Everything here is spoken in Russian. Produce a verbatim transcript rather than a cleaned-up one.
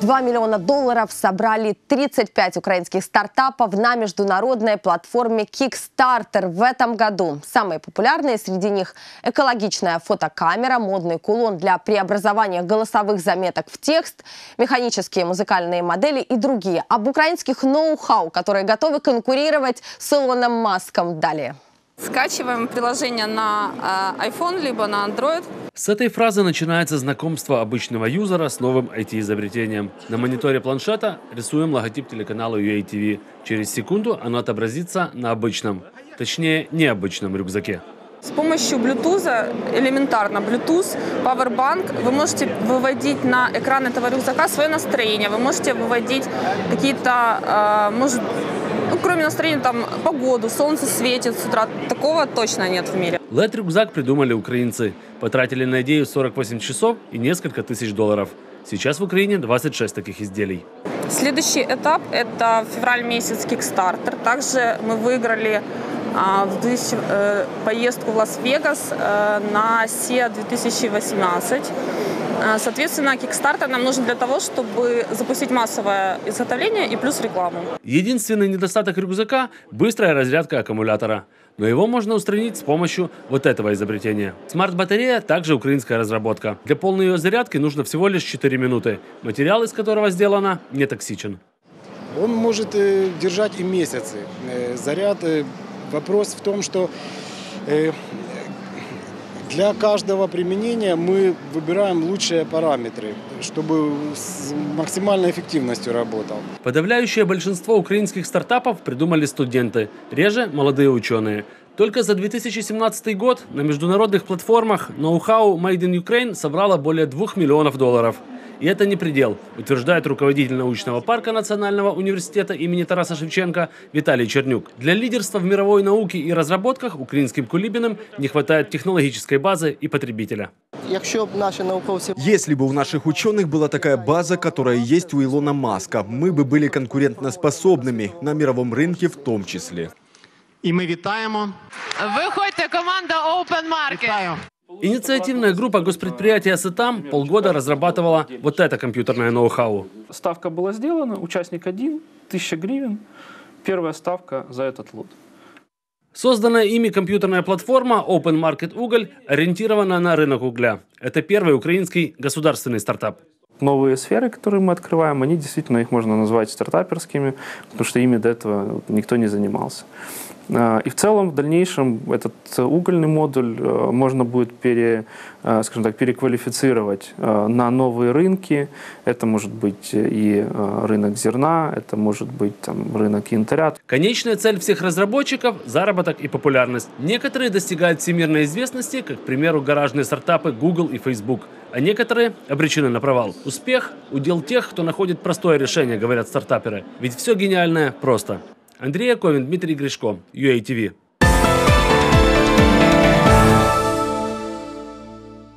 два миллиона долларов собрали тридцать пять украинских стартапов на международной платформе Kickstarter в этом году. Самые популярные среди них – экологичная фотокамера, модный кулон для преобразования голосовых заметок в текст, механические музыкальные модели и другие. Об украинских ноу-хау, которые готовы конкурировать с Илоном Маском, далее. Скачиваем приложение на iPhone либо на Android. С этой фразы начинается знакомство обычного юзера с новым ай ти-изобретением. На мониторе планшета рисуем логотип телеканала ю эй ти ви. Через секунду оно отобразится на обычном, точнее необычном рюкзаке. С помощью Bluetooth, элементарно Bluetooth, Powerbank, вы можете выводить на экран этого рюкзака свое настроение. Вы можете выводить какие-то, может, ну, кроме настроения, там, погоду, солнце светит с утра. Такого точно нет в мире. эл и ди-рюкзак придумали украинцы. Потратили на идею сорок восемь часов и несколько тысяч долларов. Сейчас в Украине двадцать шесть таких изделий. Следующий этап – это февраль месяц Kickstarter. Также мы выиграли а, в, э, поездку в Лас-Вегас э, на си две тысячи восемнадцать. Соответственно, Kickstarter нам нужен для того, чтобы запустить массовое изготовление и плюс рекламу. Единственный недостаток рюкзака – быстрая разрядка аккумулятора. Но его можно устранить с помощью вот этого изобретения. Смарт-батарея также украинская разработка. Для полной ее зарядки нужно всего лишь четыре минуты. Материал, из которого сделана, не токсичен. Он может э, держать и месяцы. Э, заряд. Э, вопрос в том, что э, для каждого применения мы выбираем лучшие параметры, чтобы с максимальной эффективностью работал. Подавляющее большинство украинских стартапов придумали студенты, реже молодые ученые. Только за две тысячи семнадцатый год на международных платформах ноу-хау Made in Ukraine собрало более двух миллионов долларов. И это не предел, утверждает руководитель научного парка Национального университета имени Тараса Шевченко Виталий Чернюк. Для лидерства в мировой науке и разработках украинским кулибинам не хватает технологической базы и потребителя. Если бы у наших ученых была такая база, которая есть у Илона Маска, мы бы были конкурентоспособными на мировом рынке в том числе. И мы витаємо. Виходьте, команда Open Market. Инициативная группа госпредприятия «Сетам» полгода разрабатывала вот это компьютерное ноу-хау. Ставка была сделана, участник один, тысяча гривен. Первая ставка за этот лот. Созданная ими компьютерная платформа Open Market Уголь ориентирована на рынок угля. Это первый украинский государственный стартап. Новые сферы, которые мы открываем, они действительно, их можно назвать стартаперскими, потому что ими до этого никто не занимался. И в целом, в дальнейшем, этот угольный модуль можно будет пере, скажем так, переквалифицировать на новые рынки. Это может быть и рынок зерна, это может быть там, рынок янтаря. Конечная цель всех разработчиков – заработок и популярность. Некоторые достигают всемирной известности, как, к примеру, гаражные стартапы Google и Facebook. А некоторые обречены на провал. Успех – удел тех, кто находит простое решение, говорят стартаперы. Ведь все гениальное просто. Андрей Яковин, Дмитрий Гришко, ю эй ти ви.